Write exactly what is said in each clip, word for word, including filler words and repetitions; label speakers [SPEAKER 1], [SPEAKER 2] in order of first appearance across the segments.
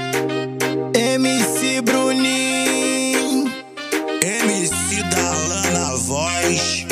[SPEAKER 1] M C Bruninho,
[SPEAKER 2] M C Darlan na voz.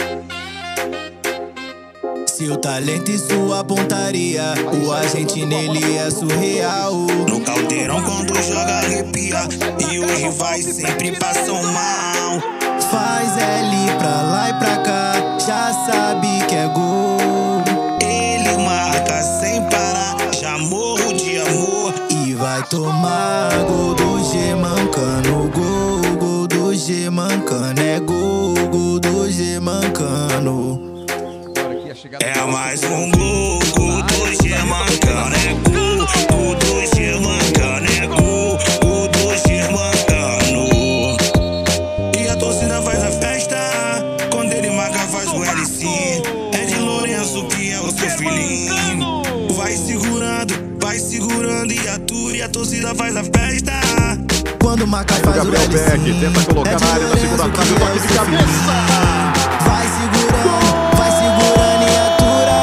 [SPEAKER 1] seu talento e sua pontaria, o agente nele é surreal.
[SPEAKER 2] No caldeirão quando joga arrepia, e os rivais sempre passam mal.
[SPEAKER 1] Faz L pra lá e pra cá, já sabe que é gol.
[SPEAKER 2] Ele marca sem parar, já morro de amor.
[SPEAKER 1] E vai tomar gol do G mancano, gol, gol do G mancano, é gol, gol do G mancano.
[SPEAKER 2] É mais um gol, gol do G mancano, é gol, gol do G mancano, é gol, gol do G mancano. E a torcida faz a festa, quando ele marca faz o L C. É de Lourenço que é o seu filhinho. Vai segurando, vai segurando e atura, e a torcida faz a festa.
[SPEAKER 1] Quando marca faz o
[SPEAKER 3] Gabriel
[SPEAKER 1] L C,
[SPEAKER 3] Beck tenta colocar na área da segunda fase, o toque de cabeça.
[SPEAKER 1] Vai segurando, vai segurando e atura.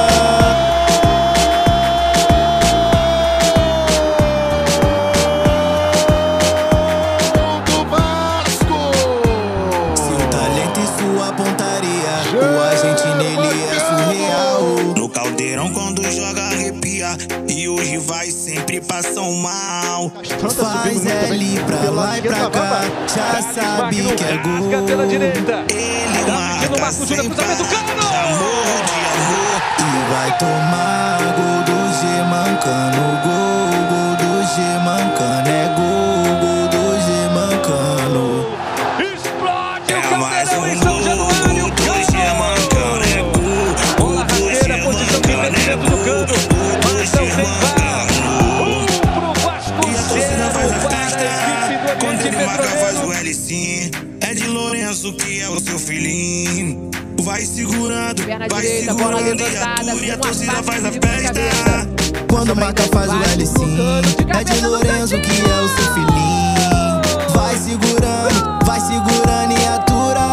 [SPEAKER 3] Do Vasco.
[SPEAKER 1] Seu talento e sua pontaria, o agente nele é surreal.
[SPEAKER 2] No caldeirão quando joga arrepia, e os rivais sempre passam mal.
[SPEAKER 1] Faz L pra lá e pra cá, já sabe que é gol.
[SPEAKER 4] Pela direita.
[SPEAKER 2] Ele marca sem parar, já morro de amor.
[SPEAKER 1] E vai tomar gol do G mancano, gol, gol do G mancano, é gol, gol do G mancano.
[SPEAKER 4] Explode
[SPEAKER 2] É
[SPEAKER 4] o
[SPEAKER 2] mais
[SPEAKER 4] caldeirão
[SPEAKER 2] um
[SPEAKER 4] em São
[SPEAKER 2] gol
[SPEAKER 4] Januário.
[SPEAKER 2] do G mancano, é gol,
[SPEAKER 4] Bola
[SPEAKER 2] gol do
[SPEAKER 4] rasteira,
[SPEAKER 2] G
[SPEAKER 4] posição de
[SPEAKER 2] mancano, é
[SPEAKER 4] impedimento do
[SPEAKER 2] gol,
[SPEAKER 4] Cano.
[SPEAKER 2] gol do
[SPEAKER 4] Mas
[SPEAKER 2] G
[SPEAKER 4] não tem VAR.
[SPEAKER 2] mancano.
[SPEAKER 4] Um pro Vasco,
[SPEAKER 2] E a torcida faz a
[SPEAKER 4] zero para a
[SPEAKER 2] festa,
[SPEAKER 4] equipe do
[SPEAKER 2] quando
[SPEAKER 4] Oriente
[SPEAKER 2] ele marca faz
[SPEAKER 4] Petroleiro.
[SPEAKER 2] o L C. É de Lourenço que é o seu filhinho. Vai segurando,
[SPEAKER 5] Perna
[SPEAKER 2] vai
[SPEAKER 5] direita, bola
[SPEAKER 2] segurando e
[SPEAKER 5] levantada,
[SPEAKER 2] atura, e a
[SPEAKER 5] com
[SPEAKER 2] torcida
[SPEAKER 5] uma
[SPEAKER 2] faz a
[SPEAKER 5] parte de
[SPEAKER 2] festa.
[SPEAKER 5] cabeça.
[SPEAKER 1] Quando marca faz o L C, é de Lourenço que é o seu filhinho. Vai segurando, vai segurando e atura.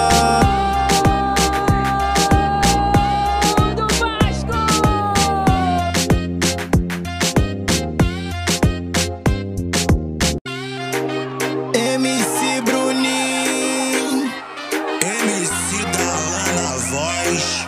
[SPEAKER 5] Do Vasco!
[SPEAKER 1] M C Bruninho,
[SPEAKER 2] M C Darlan na voz.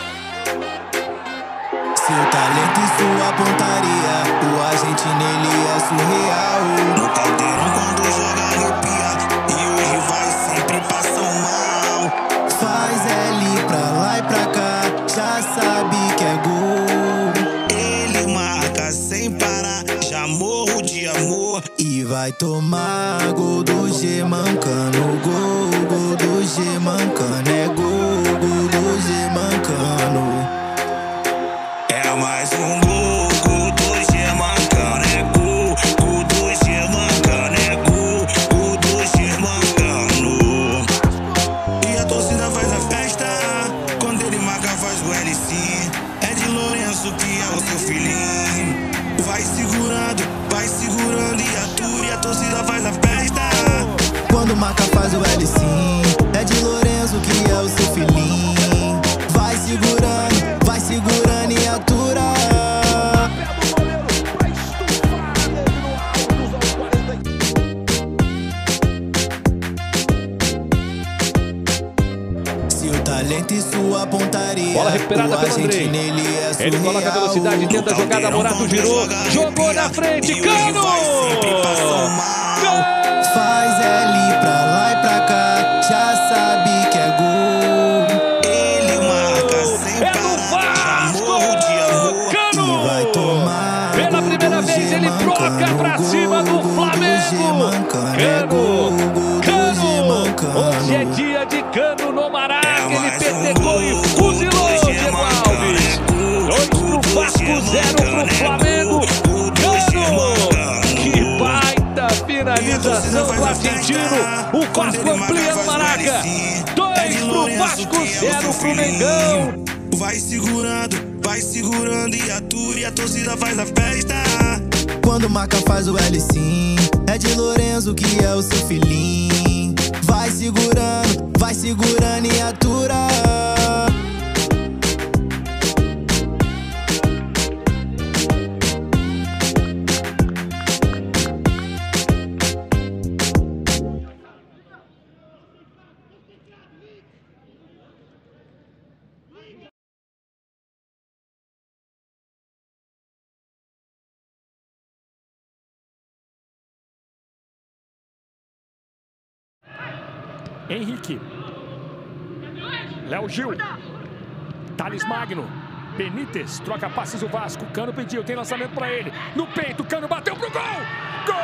[SPEAKER 1] seu talento e sua pontaria, o agente nele é surreal.
[SPEAKER 2] No caldeirão quando joga arrepia, e os rivais sempre passam mal.
[SPEAKER 1] Faz L pra lá e pra cá, já sabe que é gol.
[SPEAKER 2] Ele marca sem parar, já morro de amor.
[SPEAKER 1] E vai tomar gol do G mancano, gol, gol do G mancano, é gol, gol do G mancano.
[SPEAKER 2] É mais um gol, gol do G mancano, é gol, gol do G mancano, é gol, gol do G mancano. E a torcida faz a festa, quando ele marca faz o L C. É de Lourenço que é o seu filhinho. Vai segurando, vai segurando e atura, e a torcida faz a festa.
[SPEAKER 1] Quando marca faz o L C, é de Lourenço que é o seu filhinho. Vai segurando, vai segurando e atura. Seu talento e sua pontaria,
[SPEAKER 4] Bola recuperada
[SPEAKER 1] o
[SPEAKER 4] pelo
[SPEAKER 1] agente
[SPEAKER 4] Andrei.
[SPEAKER 1] nele é surreal.
[SPEAKER 4] Ele coloca a velocidade, tenta a jogada, Morato girou, jogou na frente,
[SPEAKER 2] E os rivais sempre passam
[SPEAKER 4] Cano!
[SPEAKER 2] mal.
[SPEAKER 1] Faz L pra lá e pra cá, já sabe que é gol.
[SPEAKER 2] Ele marca sem
[SPEAKER 4] É do
[SPEAKER 2] parar, já
[SPEAKER 4] Vasco!
[SPEAKER 2] morro de amor.
[SPEAKER 1] E vai
[SPEAKER 4] Cano!
[SPEAKER 1] tomar
[SPEAKER 4] Pela
[SPEAKER 1] gol
[SPEAKER 4] primeira
[SPEAKER 1] do
[SPEAKER 4] vez
[SPEAKER 1] G
[SPEAKER 4] ele troca
[SPEAKER 1] mancano,
[SPEAKER 4] pra
[SPEAKER 1] gol,
[SPEAKER 4] cima do
[SPEAKER 1] gol G
[SPEAKER 4] Flamengo.
[SPEAKER 1] mancano, é gol,
[SPEAKER 4] Cano!
[SPEAKER 1] gol do G
[SPEAKER 4] Cano! Hoje é
[SPEAKER 1] mancano.
[SPEAKER 4] dia de Cano no Maraca.
[SPEAKER 2] É
[SPEAKER 4] Ele
[SPEAKER 2] mais um
[SPEAKER 4] petecou e
[SPEAKER 2] gol
[SPEAKER 4] fuzilou
[SPEAKER 2] do G
[SPEAKER 4] Diego
[SPEAKER 2] mancano,
[SPEAKER 4] Alves.
[SPEAKER 2] é gol,
[SPEAKER 4] Dois
[SPEAKER 2] gol
[SPEAKER 4] pro
[SPEAKER 2] do
[SPEAKER 4] Vasco,
[SPEAKER 2] G
[SPEAKER 4] zero pro
[SPEAKER 2] mancano, é
[SPEAKER 4] Flamengo.
[SPEAKER 2] gol, gol do G
[SPEAKER 4] Cano!
[SPEAKER 2] mancano.
[SPEAKER 4] Que baita finalização do argentino. O Vasco amplia no Maraca. Dois pro Vasco, zero pro Mengão.
[SPEAKER 2] Vai segurando, vai segurando e atura, e a torcida faz a festa.
[SPEAKER 1] Quando marca faz o L C, é de Lourenço que é o seu filhinho. Vai segurando, vai segurando e atura.
[SPEAKER 5] Henrique. Léo Gil. Thales Magno. Benítez. Troca passes o Vasco. Cano pediu. Tem lançamento para ele. No peito. Cano bateu pro gol. Gol!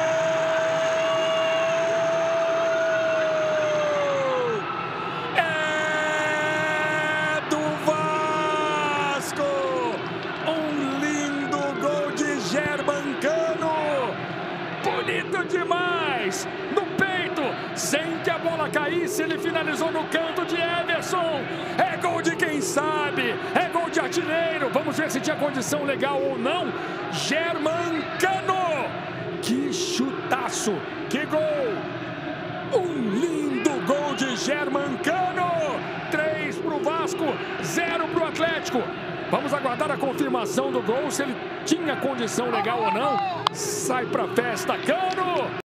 [SPEAKER 5] É do Vasco! Um lindo gol de Germancano. Bonito demais. No peito. Sem que a bola caísse. Ele finalizou no canto de Everson. É gol de quem sabe. É gol de artilheiro. Vamos ver se tinha condição legal ou não. Germancano. Que chutaço. Que gol. Um lindo gol de Germancano. Três pro Vasco, zero pro Atlético. Vamos aguardar a confirmação do gol, se ele tinha condição legal ou não. Sai pra festa, Cano.